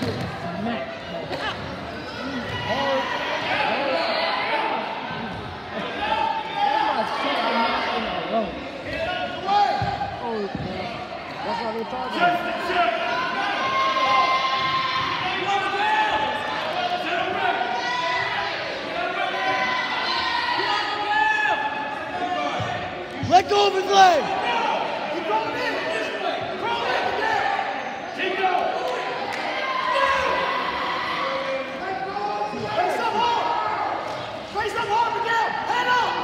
That's what they're talking about. Let go of his leg! Keep going in! This way! Crawl in again! Keep going! Face up hard! Face up hard, Miguel! Head up!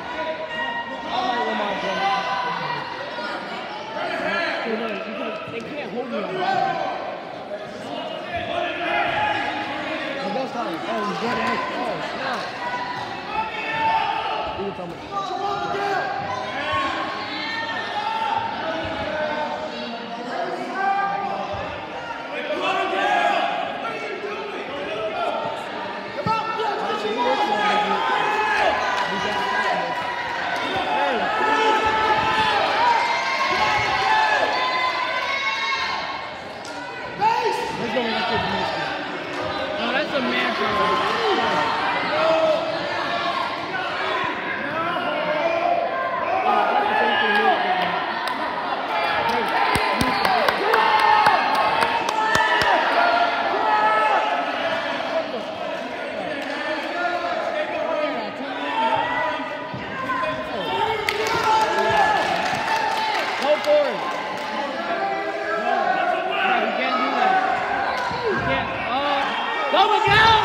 They can't hold me on that. Miguel's time. Oh, he's good at it. Oh, snap. You tell me. Come on, Miguel! No, that's a man. Go forward. No, you can't do that. You can't. Go Miguel!